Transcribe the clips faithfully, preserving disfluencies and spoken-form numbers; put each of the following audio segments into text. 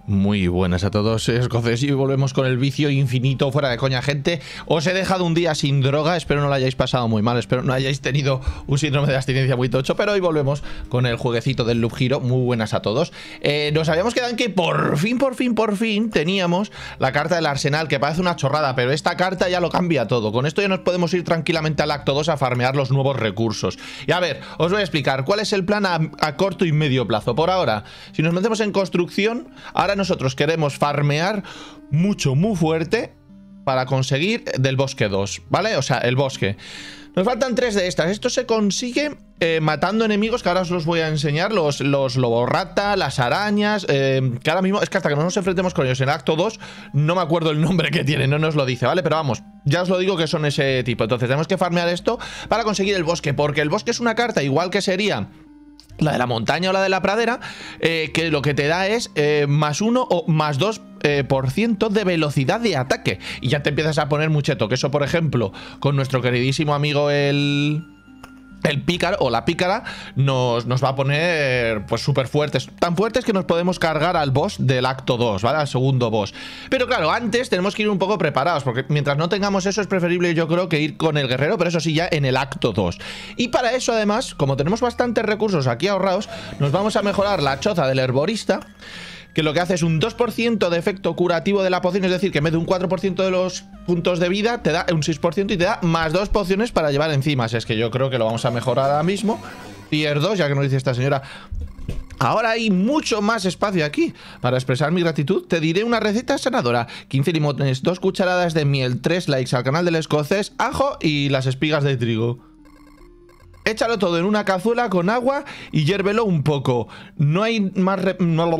Muy buenas a todos, escoceses, y volvemos con el vicio infinito. Fuera de coña, gente, os he dejado un día sin droga. Espero no lo hayáis pasado muy mal, espero no hayáis tenido un síndrome de abstinencia muy tocho. Pero hoy volvemos con el jueguecito del Loop Hero. Muy buenas a todos. eh, Nos habíamos quedado en que por fin, por fin, por fin teníamos la carta del arsenal, que parece una chorrada, pero esta carta ya lo cambia todo. Con esto ya nos podemos ir tranquilamente al acto dos a farmear los nuevos recursos. Y a ver, os voy a explicar cuál es el plan a, a corto y medio plazo. Por ahora, si nos metemos en construcción, ahora nosotros queremos farmear mucho, muy fuerte para conseguir del bosque dos, ¿vale? O sea, el bosque. Nos faltan tres de estas. Esto se consigue eh, matando enemigos, que ahora os los voy a enseñar. Los, los loborrata, las arañas, eh, que ahora mismo, es que hasta que no nos enfrentemos con ellos en el acto dos, no me acuerdo el nombre que tienen, no nos lo dice, ¿vale? Pero vamos, ya os lo digo que son ese tipo. Entonces tenemos que farmear esto para conseguir el bosque, porque el bosque es una carta igual que sería la de la montaña o la de la pradera, eh, que lo que te da es eh, más uno o más dos eh, por ciento de velocidad de ataque. Y ya te empiezas a poner muy cheto. Que eso, por ejemplo, con nuestro queridísimo amigo el... El pícaro o la pícara nos, nos va a poner pues súper fuertes. Tan fuertes que nos podemos cargar al boss del acto dos, ¿vale? Al segundo boss. Pero claro, antes tenemos que ir un poco preparados, porque mientras no tengamos eso es preferible, yo creo, que ir con el guerrero, pero eso sí, ya en el acto dos. Y para eso, además, como tenemos bastantes recursos aquí ahorrados, nos vamos a mejorar la choza del herborista, que lo que hace es un dos por ciento de efecto curativo de la poción. Es decir, que en vez de un cuatro por ciento de los puntos de vida, te da un seis por ciento y te da más dos pociones para llevar encima. Así es que yo creo que lo vamos a mejorar ahora mismo. Tier dos, ya que nos dice esta señora. Ahora hay mucho más espacio aquí. Para expresar mi gratitud, te diré una receta sanadora: quince limones, dos cucharadas de miel, tres likes al canal del escocés, ajo y las espigas de trigo. Échalo todo en una cazuela con agua y hiérvelo un poco. No hay más re... no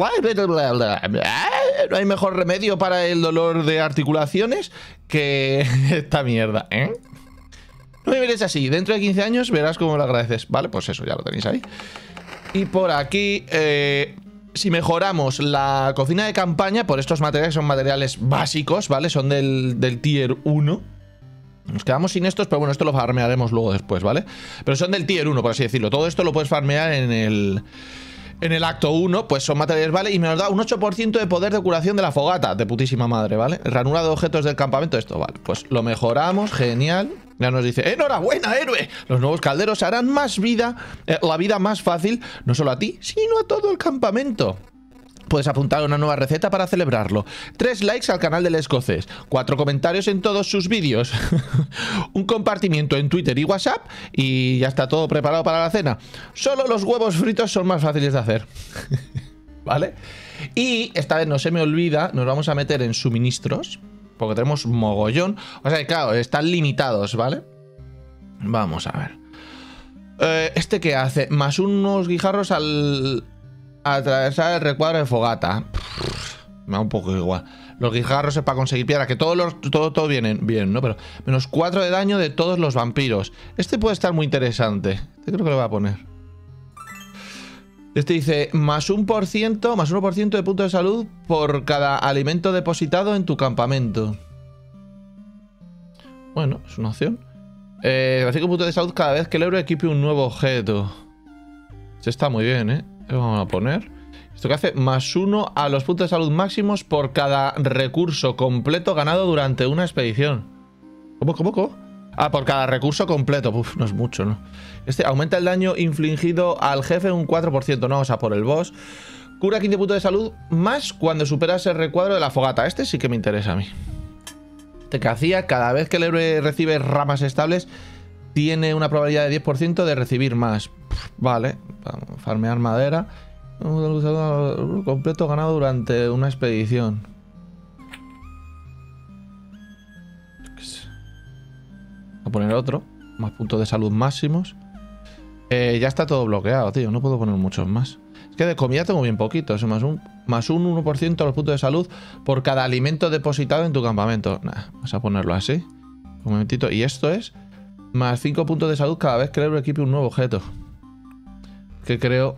hay mejor remedio para el dolor de articulaciones que esta mierda, ¿eh? No me mires así. Dentro de quince años verás cómo lo agradeces. Vale, pues eso, ya lo tenéis ahí. Y por aquí, eh, si mejoramos la cocina de campaña por estos materiales, son materiales básicos, ¿vale? Son del, del tier uno. Nos quedamos sin estos, pero bueno, esto lo farmearemos luego después, ¿vale? Pero son del tier uno, por así decirlo. Todo esto lo puedes farmear en el... En el acto uno, pues son materiales, ¿vale? Y me nos da un ocho por ciento de poder de curación de la fogata. De putísima madre, ¿vale? Ranura de objetos del campamento, esto, vale. Pues lo mejoramos, genial. Ya nos dice, ¡enhorabuena, héroe! Los nuevos calderos harán más vida, eh, la vida más fácil, no solo a ti, sino a todo el campamento. Puedes apuntar una nueva receta para celebrarlo. Tres likes al canal del escocés. Cuatro comentarios en todos sus vídeos. Un compartimiento en Twitter y WhatsApp. Y ya está todo preparado para la cena. Solo los huevos fritos son más fáciles de hacer. ¿Vale? Y esta vez no se me olvida, nos vamos a meter en suministros, porque tenemos mogollón. O sea que claro, están limitados, ¿vale? Vamos a ver. Eh, ¿Este qué hace? Más unos guijarros al... atravesar el recuadro de fogata. Me da un poco igual. Los guijarros es para conseguir piedra. Que todos los, todo, todo viene bien, ¿no? Pero menos cuatro de daño de todos los vampiros. Este puede estar muy interesante. Este creo que lo voy a poner. Este dice más un por ciento, más uno por ciento de punto de salud por cada alimento depositado en tu campamento. Bueno, es una opción. Eh, cinco puntos de salud cada vez que el héroe equipe un nuevo objeto. Este está muy bien, ¿eh? Lo vamos a poner. Esto que hace más uno a los puntos de salud máximos por cada recurso completo ganado durante una expedición. ¿Cómo, cómo, cómo? Ah, por cada recurso completo. Uf, no es mucho, ¿no? Este aumenta el daño infligido al jefe un cuatro por ciento, ¿no? O sea, por el boss. Cura quince puntos de salud más cuando superas el recuadro de la fogata. Este sí que me interesa a mí. Este que hacía, cada vez que el héroe recibe ramas estables, tiene una probabilidad de diez por ciento de recibir más. Vale, farmear madera. Completo ganado durante una expedición. Voy a poner otro. Más puntos de salud máximos. Eh, ya está todo bloqueado, tío. No puedo poner muchos más. Es que de comida tengo bien poquito. Eso más un, más un uno por ciento a los puntos de salud por cada alimento depositado en tu campamento. Nah, vamos a ponerlo así. Un momentito. Y esto es más cinco puntos de salud cada vez que el héroe equipe un nuevo objeto. Que creo...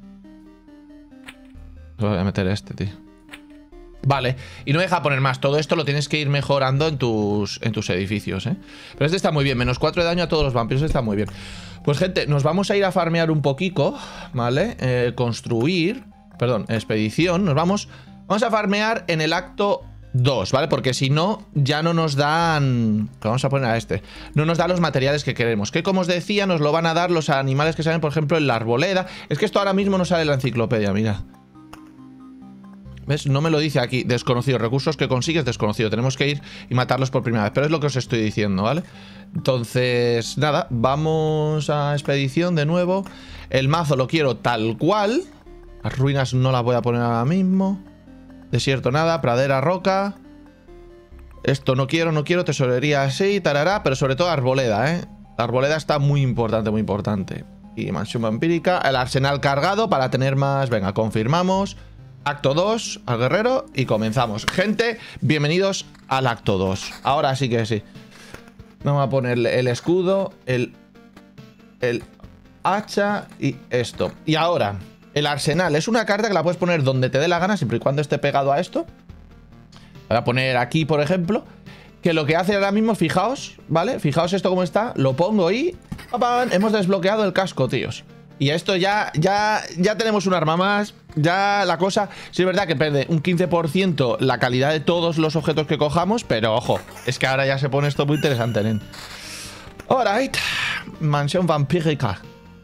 Voy a meter este, tío. Vale, y no me deja poner más. Todo esto lo tienes que ir mejorando en tus, en tus edificios, ¿eh? Pero este está muy bien. Menos cuatro de daño a todos los vampiros. Está muy bien. Pues, gente, nos vamos a ir a farmear un poquito, ¿vale? Eh, construir... Perdón, expedición. Nos vamos Vamos a farmear en el acto dos, ¿vale? Porque si no, ya no nos dan... Vamos a poner a este. No nos da los materiales que queremos. Que como os decía, nos lo van a dar los animales que salen, por ejemplo, en la arboleda. Es que esto ahora mismo no sale en la enciclopedia, mira. ¿Ves? No me lo dice aquí. Desconocido. Recursos que consigues, desconocido. Tenemos que ir y matarlos por primera vez. Pero es lo que os estoy diciendo, ¿vale? Entonces, nada. Vamos a expedición de nuevo. El mazo lo quiero tal cual. Las ruinas no las voy a poner ahora mismo. Desierto nada, pradera, roca. Esto no quiero, no quiero. Tesorería así, tarará. Pero sobre todo arboleda, ¿eh? La arboleda está muy importante, muy importante. Y mansión vampírica. El arsenal cargado para tener más... Venga, confirmamos. Acto dos, al guerrero. Y comenzamos. Gente, bienvenidos al acto dos. Ahora sí que sí. Vamos a ponerle el escudo, el... El hacha y esto. Y ahora... El arsenal es una carta que la puedes poner donde te dé la gana, siempre y cuando esté pegado a esto. Voy a poner aquí, por ejemplo. Que lo que hace ahora mismo, fijaos, ¿vale? Fijaos esto cómo está. Lo pongo y... ¡papán! Hemos desbloqueado el casco, tíos. Y esto ya, ya, ya tenemos un arma más. Ya la cosa... Sí es verdad que pierde un quince por ciento la calidad de todos los objetos que cojamos. Pero, ojo, es que ahora ya se pone esto muy interesante, ¿nen? Alright. Mansión vampírica.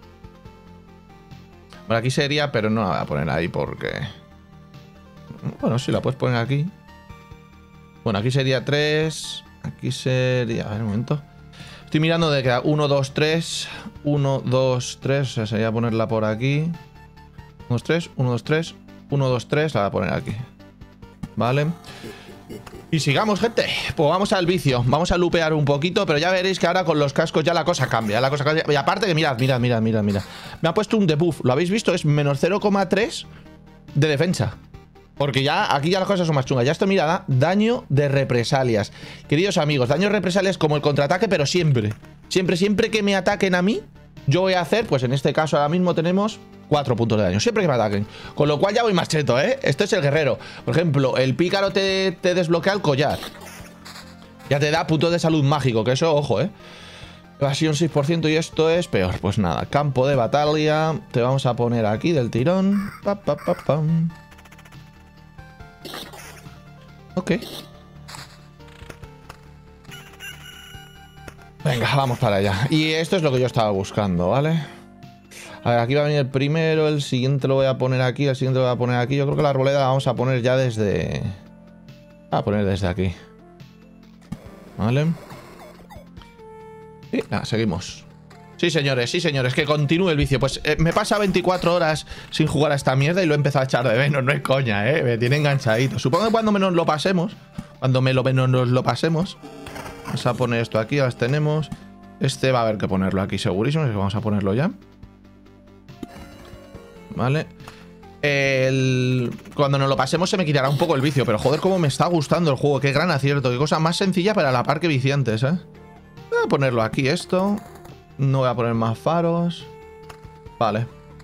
Bueno, aquí sería, pero no la voy a poner ahí porque... Bueno, sí, la puedes poner aquí. Bueno, aquí sería tres. Aquí sería... A ver, un momento. Estoy mirando de que uno, dos, tres. uno, dos, tres. O sea, sería ponerla por aquí. uno, dos, tres. uno, dos, tres. uno, dos, tres. La voy a poner aquí. Vale. Y sigamos, gente. Pues vamos al vicio. Vamos a lupear un poquito. Pero ya veréis que ahora con los cascos ya la cosa cambia. La cosa cambia. Y aparte que mirad, mirad, mirad, mirad, mirad. Me ha puesto un debuff. ¿Lo habéis visto? Es menos cero coma tres de defensa. Porque ya aquí ya las cosas son más chungas. Ya esto, mirad, daño de represalias. Queridos amigos, daño de represalias como el contraataque, pero siempre. Siempre, siempre que me ataquen a mí, yo voy a hacer, pues en este caso ahora mismo tenemos cuatro puntos de daño, siempre que me ataquen. Con lo cual ya voy más cheto, ¿eh? Esto es el guerrero. Por ejemplo, el pícaro te, te desbloquea el collar. Ya te da puntos de salud mágico, que eso, ojo, ¿eh? Evasión seis por ciento y esto es peor. Pues nada, campo de batalla. Te vamos a poner aquí del tirón. Pa, pa, pa, pam. Ok. Venga, vamos para allá. Y esto es lo que yo estaba buscando, ¿vale? A ver, aquí va a venir el primero, el siguiente lo voy a poner aquí, el siguiente lo voy a poner aquí. Yo creo que la arboleda la vamos a poner ya desde... Voy a poner desde aquí. Vale. Y nada, seguimos. Sí, señores, sí, señores, que continúe el vicio. Pues eh, me pasa veinticuatro horas sin jugar a esta mierda y lo he empezado a echar de menos. No es coña, ¿eh? Me tiene enganchadito. Supongo que cuando menos lo pasemos, cuando me lo menos nos lo pasemos, vamos a poner esto aquí, las tenemos. Este va a haber que ponerlo aquí segurísimo, así que vamos a ponerlo ya. Vale. El... Cuando nos lo pasemos se me quitará un poco el vicio, pero joder, cómo me está gustando el juego. Qué gran acierto, qué cosa más sencilla para la par que viciantes, ¿eh? Voy a ponerlo aquí esto. No voy a poner más faros. Vale.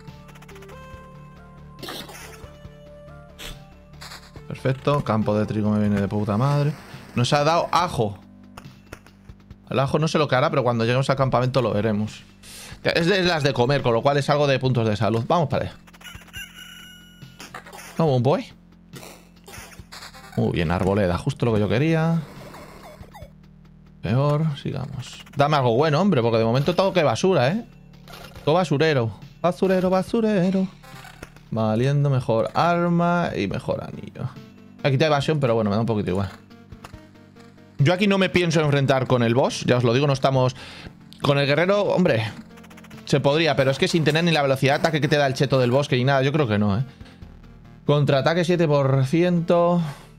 Perfecto. Campo de trigo me viene de puta madre. Nos ha dado ajo. El ajo no sé lo que hará, pero cuando lleguemos al campamento lo veremos. Es de las de comer, con lo cual es algo de puntos de salud. Vamos para allá. Vamos, boy. Muy bien, arboleda. Justo lo que yo quería. Peor, sigamos. Dame algo bueno, hombre, porque de momento todo que basura, ¿eh? Todo basurero. Basurero, basurero. Valiendo mejor arma y mejor anillo. Me quité evasión, pero bueno, me da un poquito igual. Yo aquí no me pienso enfrentar con el boss. Ya os lo digo, no estamos... Con el guerrero, hombre... Se podría, pero es que sin tener ni la velocidad de ataque que te da el cheto del bosque ni nada, yo creo que no, ¿eh? Contraataque siete por ciento.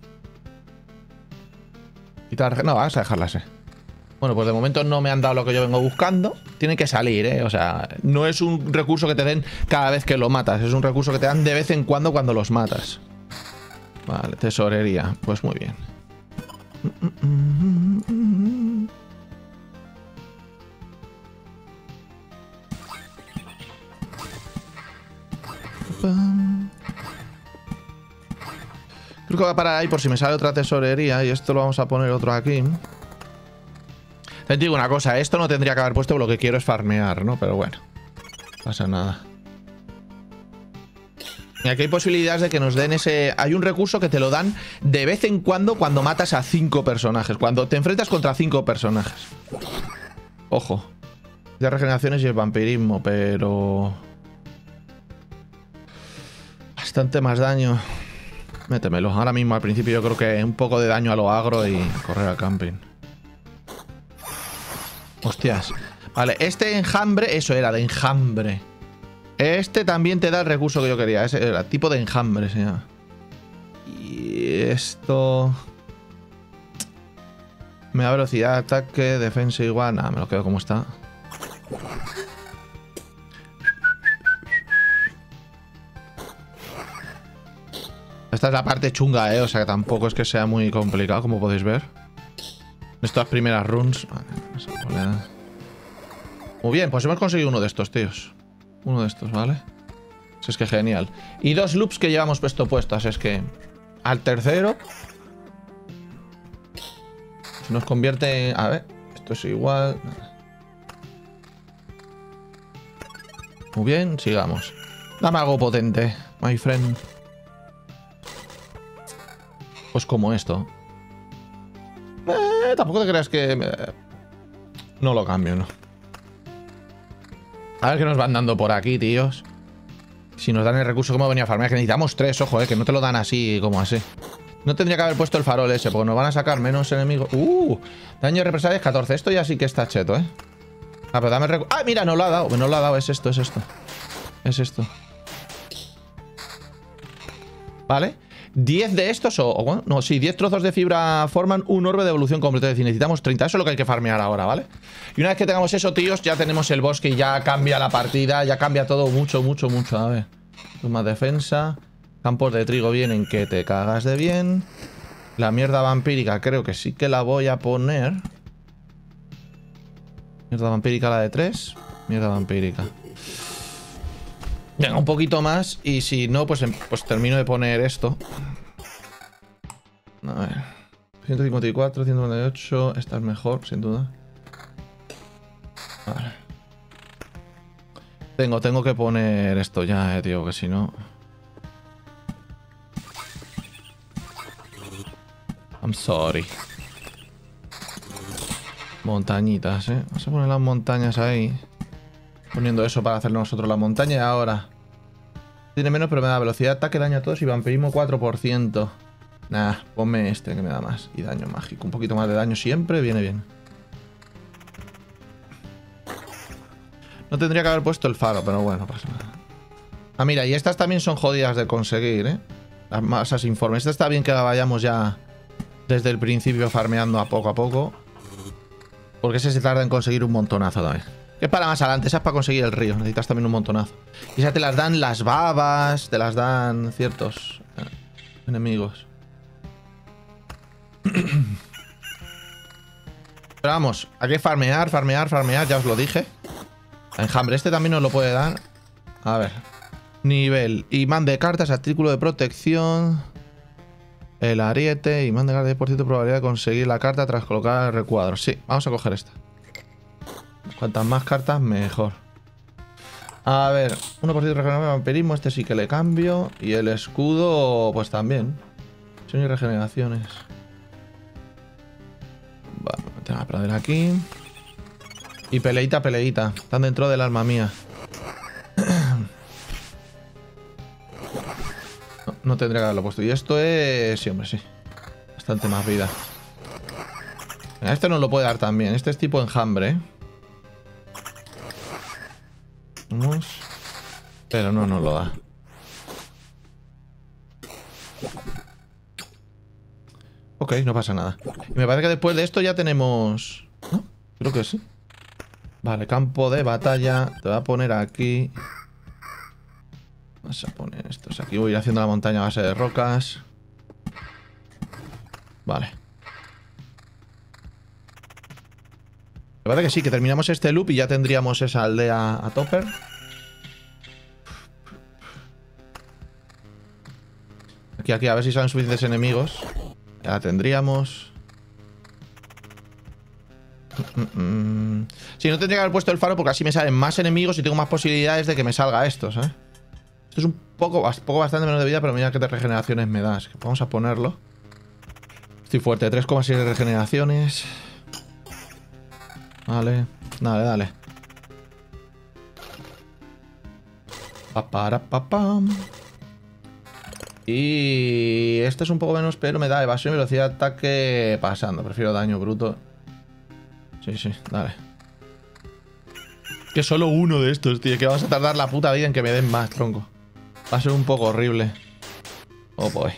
Quitar... No, vamos a dejarla así. Bueno, pues de momento no me han dado lo que yo vengo buscando. Tiene que salir, ¿eh? O sea, no es un recurso que te den cada vez que lo matas. Es un recurso que te dan de vez en cuando cuando los matas. Vale, tesorería. Pues muy bien. Creo que va a parar ahí por si me sale otra tesorería. Y esto lo vamos a poner otro aquí. Te digo una cosa, esto no tendría que haber puesto, lo que quiero es farmear, ¿no? Pero bueno, no pasa nada. Y aquí hay posibilidades de que nos den ese... Hay un recurso que te lo dan de vez en cuando cuando matas a cinco personajes. Cuando te enfrentas contra cinco personajes. Ojo. De regeneraciones y el vampirismo, pero... Bastante más daño. Métemelo. Ahora mismo al principio yo creo que un poco de daño a lo agro y correr al camping. Hostias. Vale, este enjambre... Eso era, de enjambre. Este también te da el recurso que yo quería. Ese era tipo de enjambre, se llama. Y esto... Me da velocidad de ataque, defensa igual. Nada, me lo quedo como está. Esta es la parte chunga, eh. O sea que tampoco es que sea muy complicado, como podéis ver. Estas primeras runs. Muy bien, pues hemos conseguido uno de estos, tíos. Uno de estos, ¿vale? Así es que genial. Y dos loops que llevamos puesto puestas. Es que al tercero se nos convierte en... A ver, esto es igual. Muy bien, sigamos. Dame algo potente, my friend. Pues como esto. Eh, tampoco te creas que... Eh, no lo cambio, ¿no? A ver qué nos van dando por aquí, tíos. Si nos dan el recurso, ¿cómo venía a farmear? Que necesitamos tres, ojo, eh, que no te lo dan así como así. No tendría que haber puesto el farol ese, porque nos van a sacar menos enemigos. Uh, daño de represalias catorce. Esto ya sí que está cheto, eh. Ah, pero dame el recurso. Ah, mira, no lo ha dado. No lo ha dado, es esto, es esto. Es esto. Vale. diez de estos, o, o no, sí, diez trozos de fibra forman un orbe de evolución completo. Es decir, necesitamos treinta. Eso es lo que hay que farmear ahora, ¿vale? Y una vez que tengamos eso, tíos, ya tenemos el bosque y ya cambia la partida. Ya cambia todo mucho, mucho, mucho. A ver. Más defensa. Campos de trigo vienen que te cagas de bien. La mierda vampírica creo que sí que la voy a poner. Mierda vampírica la de tres. Mierda vampírica. Venga, un poquito más. Y si no, pues, pues termino de poner esto. A ver. ciento cincuenta y cuatro, ciento noventa y ocho. Esta es mejor, sin duda. Vale. Tengo, tengo que poner esto ya, eh, tío, que si no... I'm sorry. Montañitas, eh. Vamos a poner las montañas ahí. Poniendo eso para hacer nosotros la montaña. Y ahora tiene menos, pero me da velocidad de ataque, daño a todos y vampirismo cuatro por ciento. Nah, ponme este que me da más. Y daño mágico. Un poquito más de daño siempre viene bien. No tendría que haber puesto el faro, pero bueno, pasa nada. Ah, mira, y estas también son jodidas de conseguir, ¿eh? Las masas informes. Esta está bien que la vayamos ya desde el principio farmeando a poco a poco. Porque ese se tarda en conseguir un montonazo también. Que es para más adelante, esa es para conseguir el río. Necesitas también un montonazo. Y esa te las dan las babas, te las dan ciertos eh, enemigos. Pero vamos, hay que farmear, farmear, farmear, ya os lo dije. Enjambre, este también nos lo puede dar. A ver. Nivel, imán de cartas, artículo de protección. El ariete, imán de cartas, diez por ciento de probabilidad de conseguir la carta tras colocar el recuadro. Sí, vamos a coger esta. Cuantas más cartas, mejor. A ver, uno por ciento de regeneración de vampirismo, este sí que le cambio. Y el escudo, pues también. Son y regeneraciones. Vale, tengo que perder aquí. Y peleita, peleita. Están dentro del alma mía. No, no tendría que haberlo puesto. Y esto es... Sí, hombre, sí. Bastante más vida. Venga, este nos lo puede dar también. Este es tipo enjambre, ¿eh? Vamos. Pero no nos lo da. Ok, no pasa nada. Y me parece que después de esto ya tenemos... ¿No? Creo que sí. Vale, campo de batalla. Te voy a poner aquí. Vamos a poner estos aquí. Voy a ir haciendo la montaña a base de rocas. Vale. Me parece que sí, que terminamos este loop y ya tendríamos esa aldea a topper. Aquí, aquí, a ver si salen suficientes enemigos. Ya la tendríamos. Mm, mm, mm. Sí, no tendría que haber puesto el faro porque así me salen más enemigos y tengo más posibilidades de que me salga esto, ¿sabes? Esto es un poco, poco bastante menos de vida, pero mira qué regeneraciones me das. Vamos a ponerlo. Estoy fuerte, tres coma seis regeneraciones. Vale, dale, dale. Pa, para, pa, pam. Y este es un poco menos, pero me da evasión y velocidad de ataque pasando. Prefiero daño bruto. Sí, sí, dale. Que solo uno de estos, tío. Que vas a tardar la puta vida en que me den más, tronco. Va a ser un poco horrible. Oh, boy.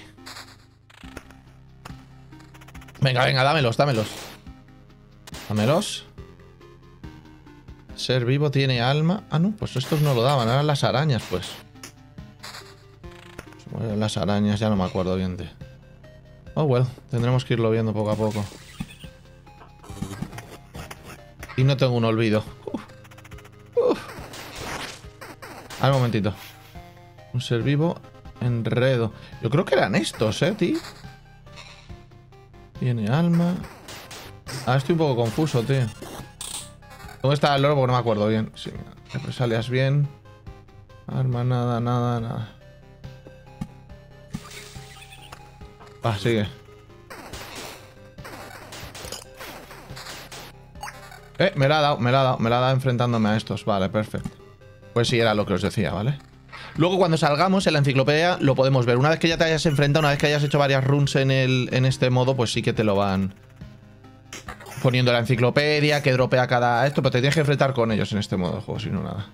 Venga, venga, dámelos, dámelos. Dámelos. Ser vivo tiene alma. Ah, no, pues estos no lo daban. Eran las arañas, pues. Las arañas, ya no me acuerdo bien de... Oh, well, tendremos que irlo viendo poco a poco. Y no tengo un olvido. Uf. Uf. Al momentito. Un ser vivo, enredo. Yo creo que eran estos, eh, tío. Tiene alma. Ah, estoy un poco confuso, tío. ¿Dónde está el oro? Porque no me acuerdo bien. Sí, represalias bien. Arma, nada, nada, nada. Va, sigue. Eh, me la ha dado, me la ha dado, me la ha dado enfrentándome a estos. Vale, perfecto. Pues sí, era lo que os decía, ¿vale? Luego cuando salgamos en la enciclopedia lo podemos ver. Una vez que ya te hayas enfrentado, una vez que hayas hecho varias runs en, el, en este modo, pues sí que te lo van poniendo en la enciclopedia, que dropea cada esto, pero te tienes que enfrentar con ellos en este modo de juego, si no nada.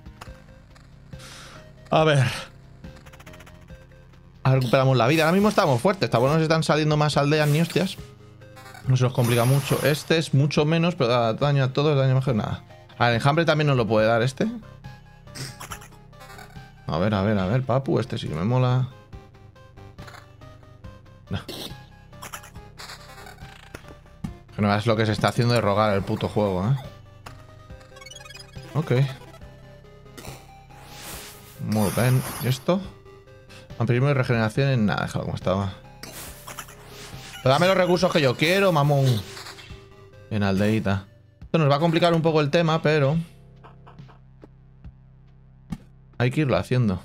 A ver. Ahora recuperamos la vida. Ahora mismo estamos fuertes. Está bueno, nos están saliendo más aldeas ni hostias. No se nos complica mucho. Este es mucho menos, pero da daño a todos, daño mejor nada. A ver, el enjambre también nos lo puede dar este. A ver, a ver, a ver, papu. Este sí que me mola. No. Que no veas lo que se está haciendo de rogar el puto juego, ¿eh? Ok. Muy bien. ¿Y esto? Ampliación de regeneración en nada, déjalo como estaba. Pero dame los recursos que yo quiero, mamón. En aldeíta. Esto nos va a complicar un poco el tema, pero hay que irlo haciendo.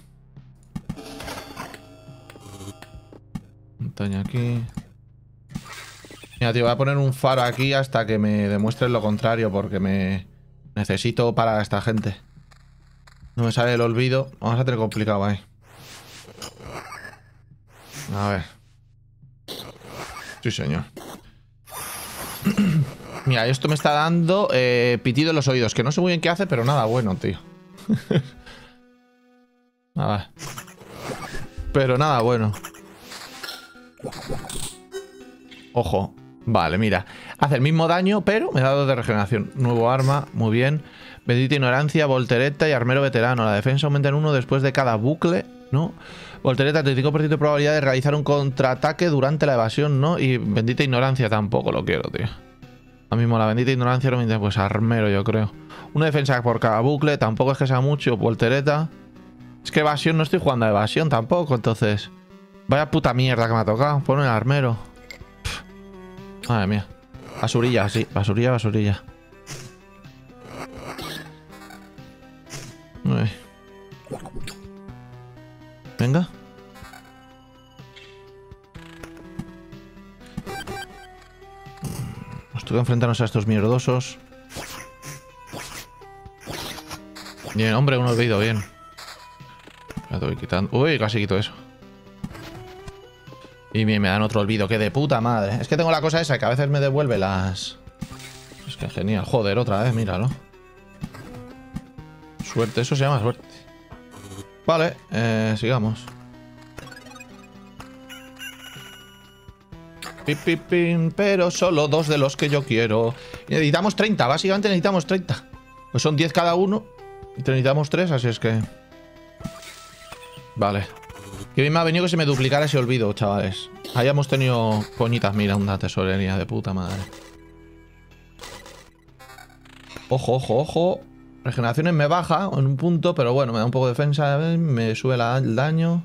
Montaña aquí. Mira, tío, voy a poner un faro aquí hasta que me demuestren lo contrario, porque me necesito para a esta gente. No me sale el olvido. Vamos a tener complicado ahí. A ver. Sí, señor. Mira, esto me está dando eh, pitido en los oídos. Que no sé muy bien qué hace, pero nada bueno, tío. A ver. Pero nada bueno. Ojo. Vale, mira. Hace el mismo daño, pero me da dos de regeneración. Nuevo arma, muy bien. Bendita ignorancia, voltereta y armero veterano. La defensa aumenta en uno después de cada bucle, ¿no? Voltereta, treinta y cinco por ciento de probabilidad de realizar un contraataque durante la evasión, ¿no? Y bendita ignorancia tampoco lo quiero, tío. Ahora mismo la bendita ignorancia no me interesa, pues armero, yo creo. Una defensa por cada bucle, tampoco es que sea mucho. Voltereta. Es que evasión no estoy jugando a evasión tampoco, entonces. Vaya puta mierda que me ha tocado. Pon el armero. Pff. Madre mía. Basurilla, sí. Basurilla, basurilla. Uy. Venga. Nos toca enfrentarnos a estos mierdosos. Bien, hombre, un olvido, bien. Ya te voy quitando. Uy, casi quito eso. Y bien, me dan otro olvido. Que de puta madre. Es que tengo la cosa esa que a veces me devuelve las... Es que genial. Joder, otra vez, míralo. Suerte, eso se llama suerte. Vale, eh, sigamos. Pip, pip, pim, pero solo dos de los que yo quiero. Y necesitamos treinta, básicamente necesitamos treinta. Pues son diez cada uno. Y necesitamos tres, así es que... Vale. Qué bien me ha venido que se me duplicara ese olvido, chavales. Hayamos tenido coñitas. Mira, una tesorería de puta madre. Ojo, ojo, ojo. Regeneraciones me baja en un punto, pero bueno, me da un poco de defensa, me sube la, el daño.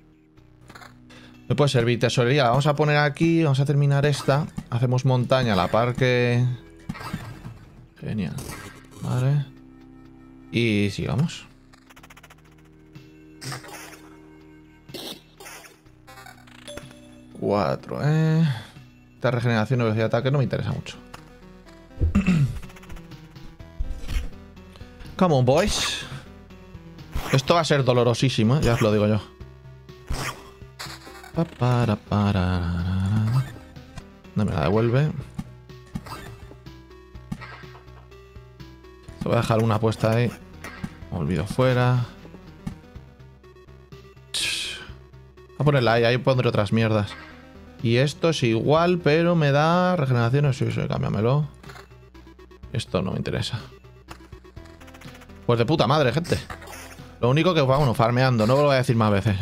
Me puede servir tesorería. La vamos a poner aquí, vamos a terminar esta. Hacemos montaña a la par que... Genial. Vale. Y sigamos. cuatro, ¿eh? Esta regeneración y velocidad de ataque no me interesa mucho. Come on, boys. Esto va a ser dolorosísimo, ¿eh? Ya os lo digo yo. No me la devuelve. Te voy a dejar una puesta ahí. Olvido fuera. Voy a ponerla ahí, ahí pondré otras mierdas. Y esto es igual, pero me da regeneración. Sí, sí, cámbiamelo. Esto no me interesa. Pues de puta madre, gente. Lo único que, bueno, farmeando, no lo voy a decir más veces.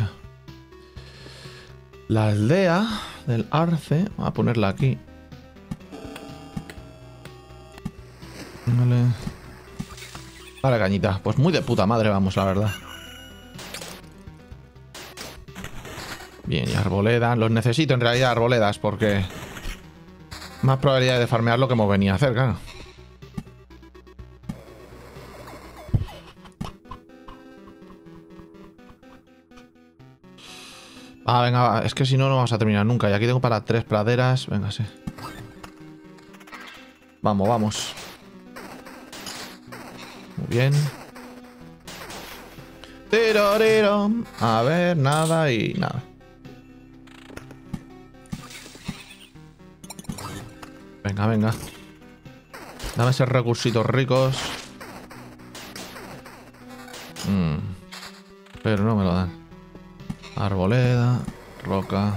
La aldea del Arce. Voy a ponerla aquí. Vale. Vale, cañita. Pues muy de puta madre vamos, la verdad. Bien, y arboledas. Los necesito en realidad, arboledas, porque... más probabilidad de farmear lo que hemos venido a hacer, claro. Ah, venga, va. Es que si no, no vamos a terminar nunca. Y aquí tengo para tres praderas. Venga, sí. Vamos, vamos. Muy bien. Tiro, tiro. A ver, nada y nada. Venga, venga. Dame esos recursitos ricos. Mm. Pero no me lo dan. Arboleda, roca.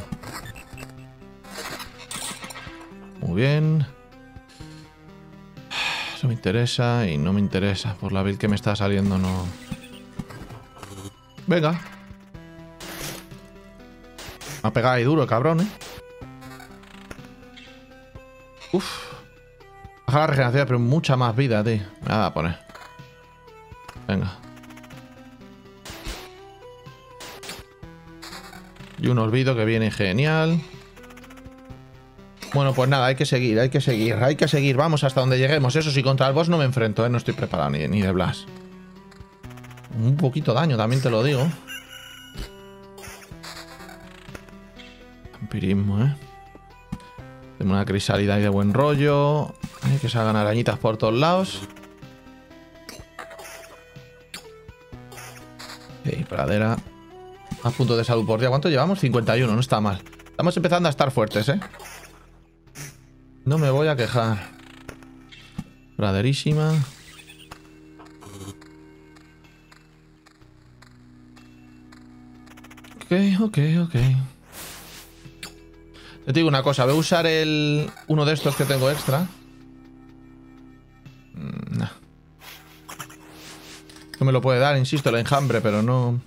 Muy bien. Eso me interesa y no me interesa. Por la build que me está saliendo no... Venga. Me ha pegado ahí duro el cabrón, ¿eh? Uf. Baja la regeneración, pero mucha más vida, tío. Me la voy a poner. Venga. Y un olvido que viene genial. Bueno, pues nada, hay que seguir, hay que seguir, hay que seguir. Vamos hasta donde lleguemos. Eso sí, contra el boss no me enfrento, ¿eh? No estoy preparado ni, ni de blast. Un poquito daño, también te lo digo. Vampirismo, ¿eh? Tengo una crisálida ahí de buen rollo. Hay que salgan arañitas por todos lados. Ok, pradera. Más puntos de salud por día. ¿Cuánto llevamos? cincuenta y uno, no está mal. Estamos empezando a estar fuertes, ¿eh? No me voy a quejar. Praderísima. Ok, ok, ok. Te digo una cosa, voy a usar el uno de estos que tengo extra. Mm, nah. No me lo puede dar, insisto, el enjambre, pero no...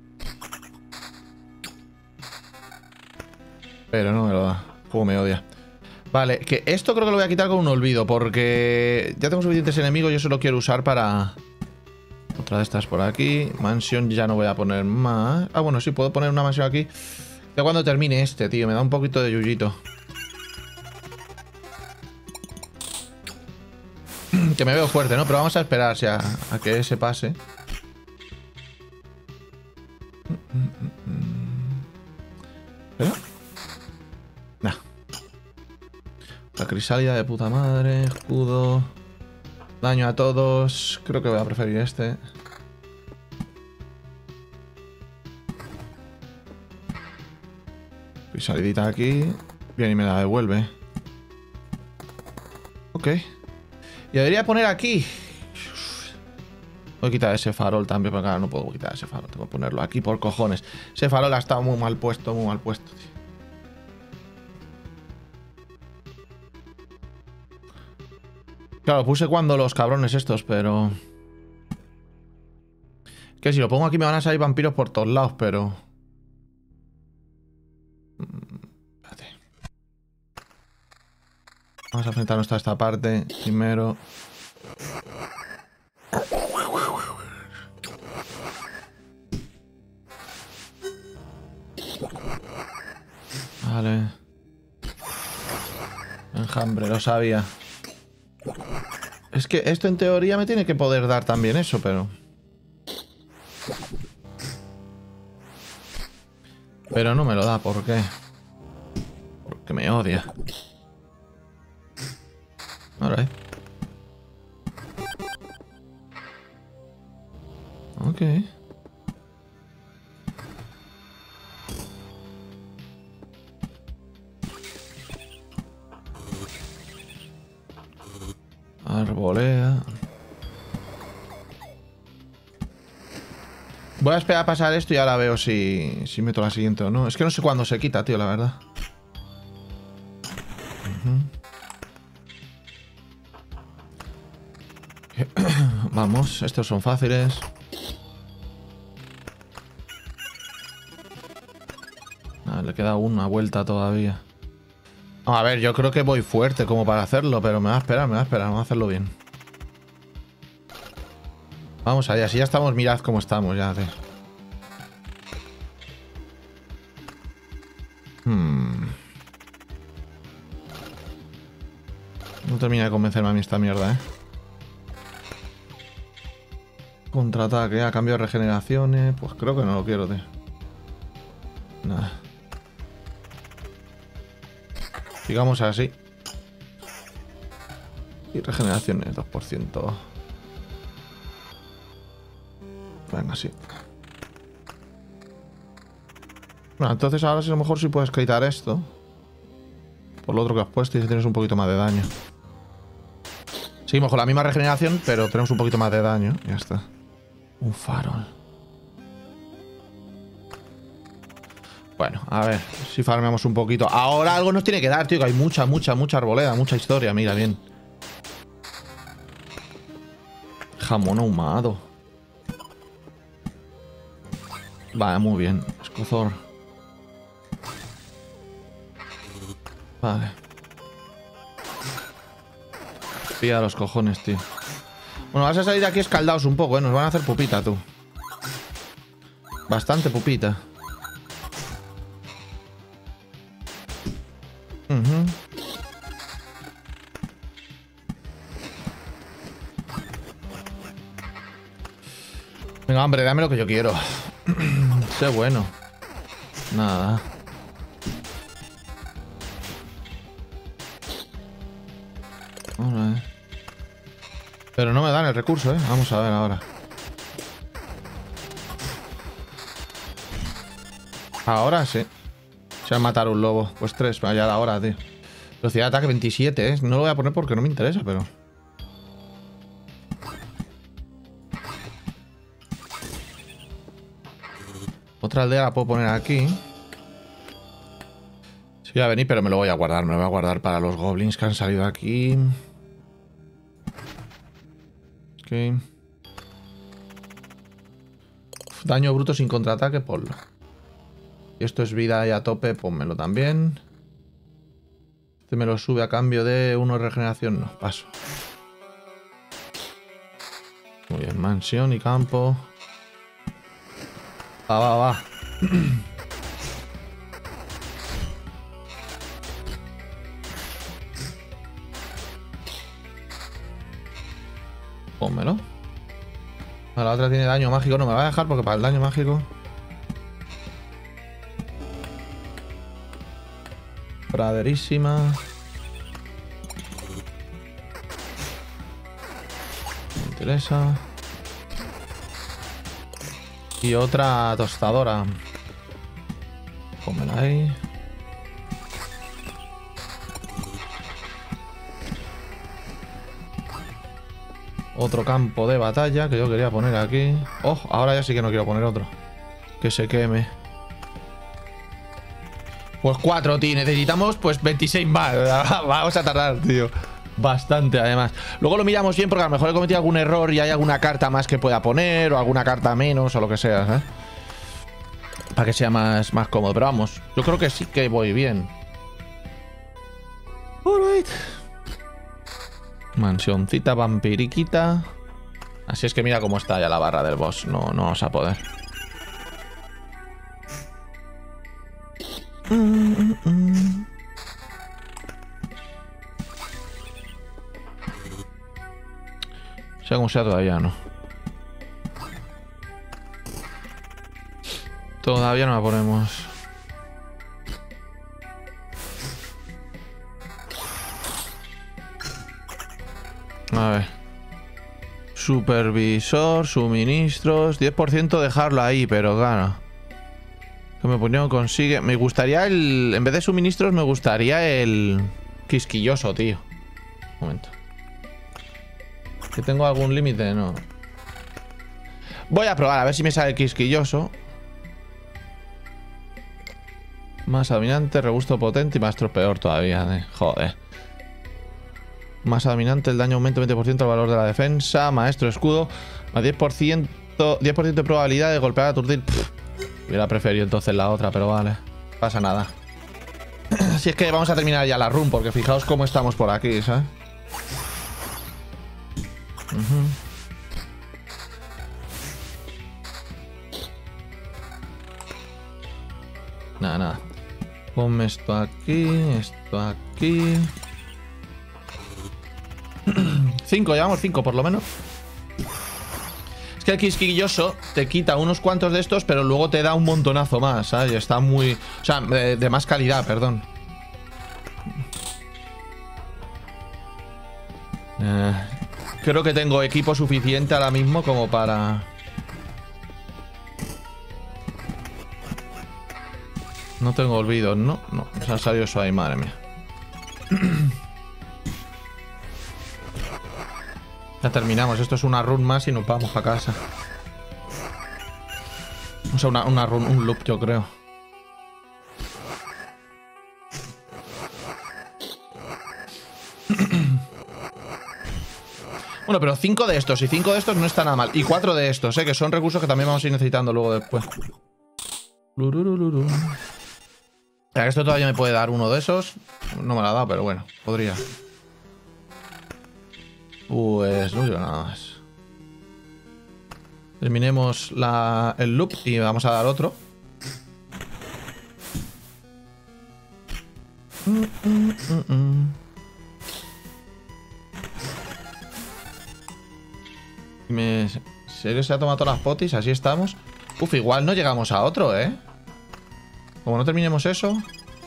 Pero no me lo da. El juego me odia. Vale, que esto creo que lo voy a quitar con un olvido, porque ya tengo suficientes enemigos, yo solo quiero usar para... Otra de estas por aquí. Mansión ya no voy a poner más. Ah, bueno, sí, puedo poner una mansión aquí. Ya cuando termine este, tío. Me da un poquito de yuyito. Que me veo fuerte, ¿no? Pero vamos a esperar a, a que se pase. ¿Pero? Nah. La crisálida de puta madre. Escudo. Daño a todos. Creo que voy a preferir este. Crisalidita aquí. Bien, y me la devuelve. Ok. Y debería poner aquí. Voy a quitar ese farol también, porque ahora no puedo quitar ese farol. Tengo que ponerlo aquí por cojones. Ese farol ha estado muy mal puesto, muy mal puesto, tío. Claro, puse cuando los cabrones estos, pero... Que si lo pongo aquí me van a salir vampiros por todos lados, pero... Espérate. Vamos a enfrentarnos a esta parte primero. Vale. Enjambre, lo sabía. Es que esto en teoría me tiene que poder dar también eso, pero... Pero no me lo da, ¿por qué? Que me odia. Alright. Ok. Arbolea. Voy a esperar a pasar esto y ahora veo si, si meto la siguiente o no. Es que no sé cuándo se quita, tío, la verdad. Uh-huh. Vamos, estos son fáciles. Ah, le queda una vuelta todavía. A ver, yo creo que voy fuerte como para hacerlo, pero me va a esperar, me va a esperar, vamos a hacerlo bien. Vamos allá, si ya estamos, mirad cómo estamos ya, tío. Hmm. No termina de convencerme a mí esta mierda, eh. Contraataque, a cambio de regeneraciones. Pues creo que no lo quiero, tío. Nada. Sigamos así. Y regeneraciones, dos por ciento. Venga, sí. Bueno, entonces ahora sí, a lo mejor sí puedes quitar esto. Por lo otro que has puesto y si tienes un poquito más de daño. Seguimos con la misma regeneración, pero tenemos un poquito más de daño. Ya está. Un farol. Bueno, a ver si farmeamos un poquito. Ahora algo nos tiene que dar, tío, que hay mucha, mucha, mucha arboleda, mucha historia. Mira, bien. Jamón ahumado. Vale, muy bien. Escozor. Vale. Pilla los cojones, tío. Bueno, vas a salir de aquí escaldados un poco, ¿eh? Nos van a hacer pupita, tú. Bastante pupita. Uh-huh. Venga, hombre, dame lo que yo quiero. Sé bueno. Nada. Vale. Pero no me dan el recurso, ¿eh? Vamos a ver ahora. Ahora sí. Se va a matar un lobo. Pues tres, vaya la hora, tío. Velocidad de ataque veintisiete, ¿eh? No lo voy a poner porque no me interesa, pero... Otra aldea la puedo poner aquí. Sí, voy a venir, pero me lo voy a guardar. Me lo voy a guardar para los goblins que han salido aquí. Ok. Daño bruto sin contraataque, ponlo. Y esto es vida ahí a tope, pónmelo también. Este me lo sube a cambio de uno de regeneración. No, paso. Muy bien, mansión y campo. Va, va, va. Pónmelo. La otra tiene daño mágico. No me va a dejar porque para el daño mágico... Praderísima. Me interesa. Y otra tostadora. Pónmela ahí. Otro campo de batalla que yo quería poner aquí. Oh, ahora ya sí que no quiero poner otro. Que se queme. Pues cuatro, tío. Necesitamos pues veintiséis más. Vamos a tardar, tío. Bastante, además. Luego lo miramos bien porque a lo mejor he cometido algún error y hay alguna carta más que pueda poner o alguna carta menos o lo que sea, ¿eh? Para que sea más, más cómodo. Pero vamos, yo creo que sí que voy bien. Alright. Mansioncita vampiriquita. Así es que mira cómo está ya la barra del boss. No, no vamos a poder. Mm, mm, mm. Sea como sea, todavía no. Todavía no la ponemos. A ver. Supervisor, suministros. diez por ciento dejarlo ahí, pero claro. Que me ponían consigue. Me gustaría el. En vez de suministros, me gustaría el. Quisquilloso, tío. Un momento. ¿Que tengo algún límite? No. Voy a probar a ver si me sale el quisquilloso. Más dominante, robusto, potente y maestro peor todavía. Eh. Joder. Más dominante, el daño aumenta veinte por ciento al valor de la defensa. Maestro escudo. Más diez por ciento, diez por ciento de probabilidad de golpear, aturdir. Pff, hubiera preferido entonces la otra, pero vale. No pasa nada. Si es que vamos a terminar ya la run, porque fijaos cómo estamos por aquí, ¿sabes? Uh-huh. Nada, nada. Ponme esto aquí, esto aquí. Cinco, llevamos cinco por lo menos. Es que el quisquilloso te quita unos cuantos de estos, pero luego te da un montonazo más, ¿sabes? Y está muy... O sea, de, de más calidad, perdón. Eh, creo que tengo equipo suficiente ahora mismo como para... No tengo olvidos, ¿no? No, se ha salido eso ahí, madre mía. Ya terminamos, esto es una run más y nos vamos para casa. O sea, una, una run, un loop, yo creo. Bueno, pero cinco de estos y cinco de estos no está nada mal. Y cuatro de estos, ¿eh? Que son recursos que también vamos a ir necesitando luego después. Lururururu. Esto todavía me puede dar uno de esos. No me lo ha dado, pero bueno, podría. Pues no digo nada más. Terminemos la, el loop y vamos a dar otro. Mm, mm, mm, mm. Me, ¿En serio se ha tomado todas las potis? Así estamos. Uf, igual no llegamos a otro, ¿eh? Como no terminemos eso.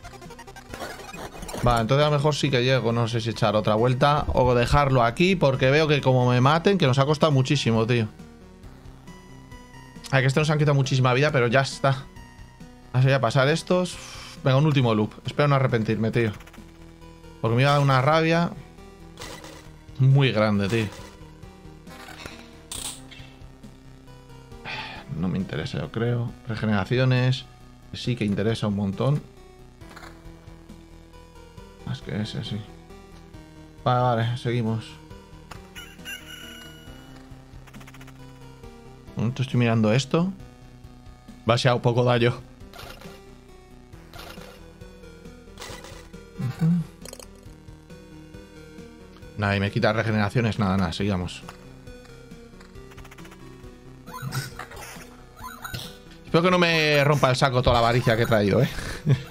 Vale, entonces a lo mejor sí que llego. No sé si echar otra vuelta o dejarlo aquí, porque veo que como me maten, que nos ha costado muchísimo, tío. Ay, que estos nos han quitado muchísima vida, pero ya está. Así a pasar estos. Venga, un último loop. Espero no arrepentirme, tío. Porque me iba a dar una rabia muy grande, tío. No me interesa, yo creo. Regeneraciones. Sí que interesa un montón. Más que ese, sí. Vale, vale, seguimos. Un momento, estoy mirando esto. Va a ser poco daño. Uh-huh. Nada, y me quita regeneraciones. Nada, nada, sigamos. Espero que no me rompa el saco toda la avaricia que he traído, ¿eh?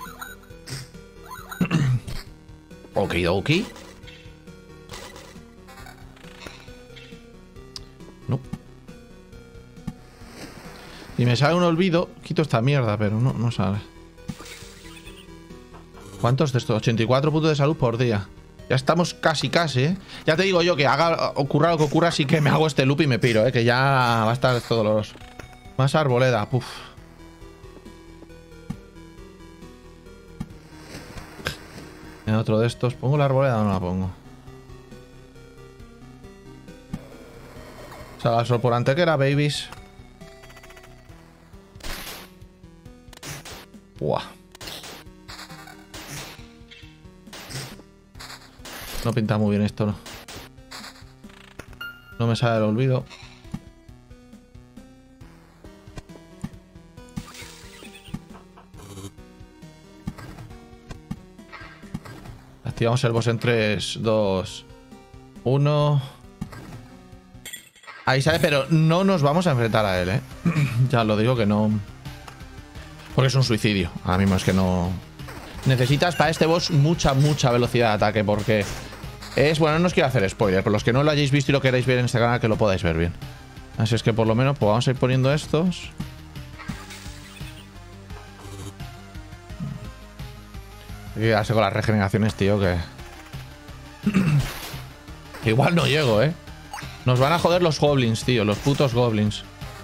Okidoki. No. Si me sale un olvido, quito esta mierda, pero no, no sale. ¿Cuántos de estos? ochenta y cuatro puntos de salud por día. Ya estamos casi, casi, ¿eh? Ya te digo yo que haga ocurra lo que ocurra, sí que me hago este loop y me piro, ¿eh? Que ya va a estar esto doloroso. Más arboleda, puf. En otro de estos. ¿Pongo la arboleda o no la pongo? O sea, la sorporante que era babies. Buah. No pinta muy bien esto, ¿no? No me sale el olvido. Activamos el boss en tres, dos, uno. Ahí sale, pero no nos vamos a enfrentar a él, ¿eh? Ya lo digo que no. Porque es un suicidio. Ahora mismo es que no... Necesitas para este boss mucha, mucha velocidad de ataque, porque es... Bueno, no os quiero hacer spoiler. Por los que no lo hayáis visto y lo queráis ver en este canal, que lo podáis ver bien. Así es que por lo menos pues vamos a ir poniendo estos. Hay que quedarse con las regeneraciones, tío, que... Igual no llego, ¿eh? Nos van a joder los goblins, tío. Los putos goblins.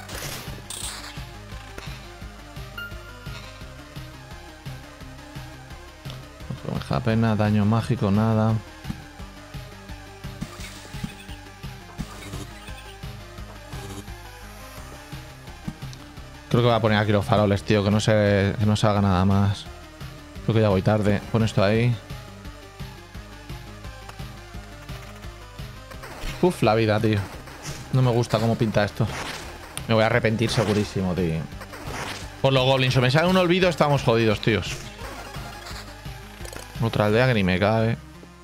No me deja pena, daño mágico, nada. Creo que voy a poner aquí los faroles, tío. Que no se, que no se haga nada más. Creo que ya voy tarde. Pon esto ahí. Uf, la vida, tío. No me gusta cómo pinta esto. Me voy a arrepentir segurísimo, tío. Por los goblins. Si me sale un olvido, estamos jodidos, tíos. Otra aldea que ni me cabe.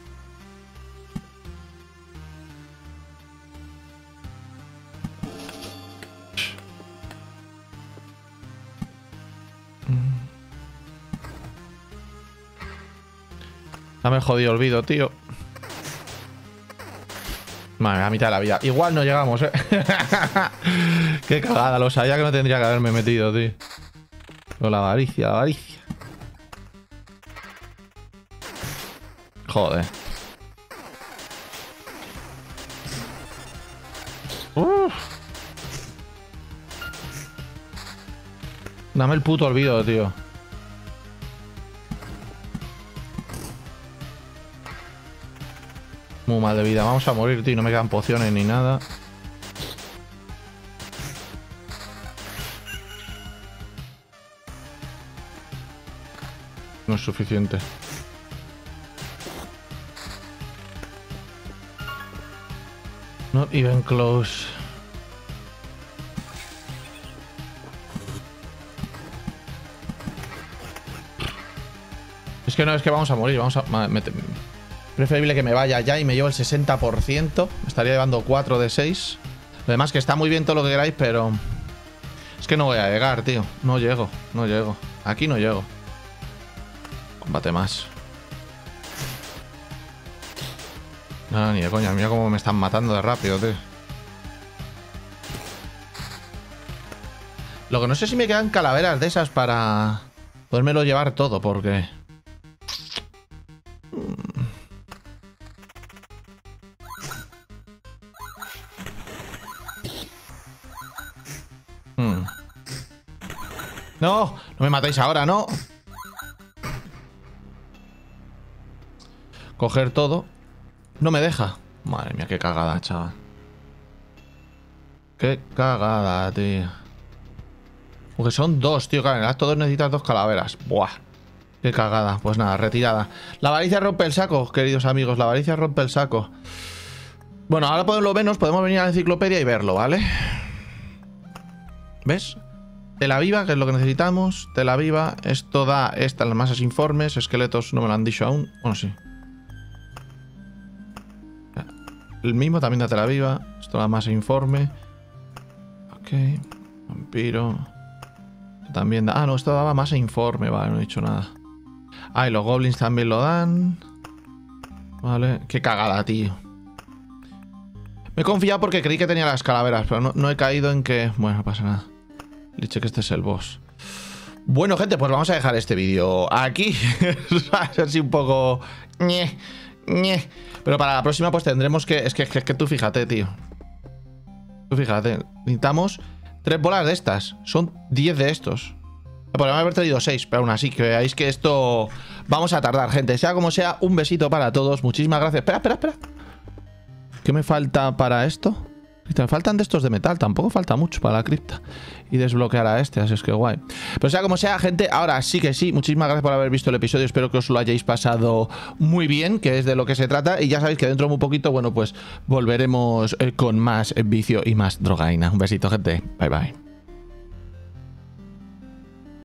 Dame el jodido olvido, tío. Madre, a mitad de la vida. Igual no llegamos, eh. Qué cagada, lo sabía que no tendría que haberme metido, tío. Pero la avaricia, la avaricia. Joder. Uf. Dame el puto olvido, tío. Muy mal de vida. Vamos a morir, tío. No me quedan pociones ni nada. No es suficiente. Not even close. Es que no, es que vamos a morir. Vamos a... Preferible que me vaya ya y me llevo el sesenta por ciento. Me estaría llevando cuatro de seis. Lo demás que está muy bien todo lo que queráis, pero... Es que no voy a llegar, tío. No llego, no llego. Aquí no llego. Combate más. No, ni de coña. Mira cómo me están matando de rápido, tío. Lo que no sé si me quedan calaveras de esas para... podérmelo llevar todo, porque... Hmm. No, no me matéis ahora, no. Coger todo. No me deja. Madre mía, qué cagada, chaval. Qué cagada, tío. Porque son dos, tío. Claro, en el acto dos necesitas dos calaveras. Buah. Qué cagada. Pues nada, retirada. La avaricia rompe el saco, queridos amigos. La avaricia rompe el saco. Bueno, ahora por lo menos podemos venir a la enciclopedia y verlo, ¿vale? ¿Ves? Tela viva, que es lo que necesitamos. Tela viva. Esto da estas las masas informes. Esqueletos no me lo han dicho aún. Bueno, sí. El mismo también da tela viva. Esto da masa informe. Ok. Vampiro. También da... Ah, no, esto daba masa informe. Vale, no he dicho nada. Ah, y los goblins también lo dan. Vale. Qué cagada, tío. Me he confiado porque creí que tenía las calaveras, pero no, no he caído en que... Bueno, no pasa nada. Dicho que este es el boss. Bueno, gente, pues vamos a dejar este vídeo aquí. Va a ser así un poco... Ñe, ñe. Pero para la próxima pues tendremos que... Es que, es que, es que tú fíjate, tío. Tú fíjate. Necesitamos tres bolas de estas. Son diez de estos. Podríamos haber traído seis, pero aún así que veáis que esto... Vamos a tardar, gente. Sea como sea, un besito para todos. Muchísimas gracias. Espera, espera, espera. ¿Qué me falta para esto? Me faltan de estos de metal, tampoco falta mucho para la cripta. Y desbloquear a este, así es que guay. Pero sea como sea, gente, ahora sí que sí. Muchísimas gracias por haber visto el episodio. Espero que os lo hayáis pasado muy bien, que es de lo que se trata. Y ya sabéis que dentro de muy poquito, bueno, pues volveremos eh, con más vicio y más drogaína. Un besito, gente. Bye, bye.